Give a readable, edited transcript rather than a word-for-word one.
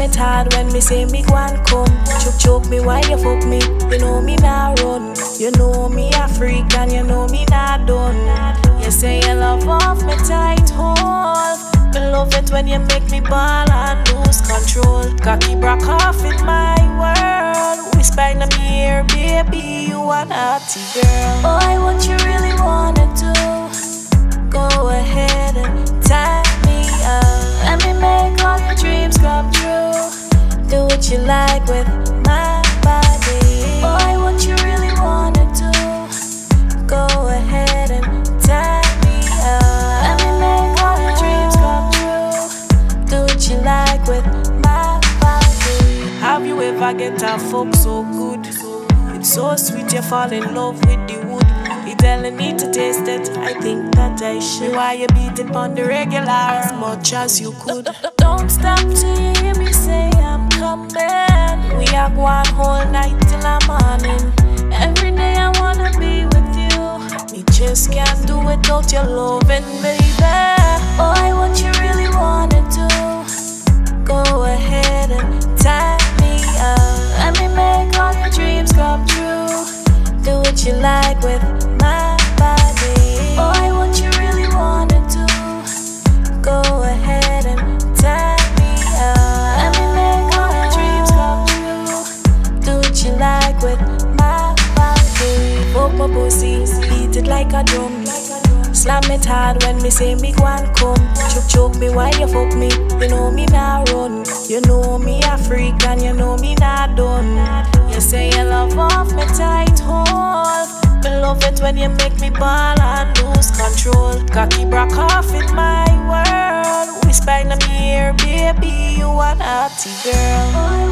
it hard when me say me go and come. Choke me while you fuck me. You know me not run. You know me a freak and you know me not done. You say you love off me tight hold. Me love it when you make me ball and lose control. Cocky broke off in my world. Whisper in my ear, baby, you a naughty girl. Boy, what you really wanna do, go ahead and tie me up. Let me make all your dreams come true. Do what you like with my body. Boy, what you really wanna do, go ahead and tie me up. Let me make all your dreams come true. Do what you like with my body. Have you ever get a fuck so good? It's so sweet you fall in love with the wood. You telling me to taste it, I think that I should. Why you beat it on the regular as much as you could? Don't stop till you hear me say I'm coming. We are one whole night till I'm morning. Every day I wanna be with you. Me just can't do it without your loving, baby. Boy, what you really wanna do, go ahead and tie me up. Let me make all your dreams come true. Do what you like with my body. Boy, what you really wanna do, go ahead and tie me up. Let me make all your dreams come true. Do what you like with my body. Fuck my pussy, beat it like a drum. Slam it hard when me say me go and come. Choke me while you fuck me. You know me not run. You know me a freak and you know me not done. You say you love off me tight hold. Me love it when you make me ball and lose control. Cocky broke off in my world. Whisper in my ear, baby, you a naughty girl.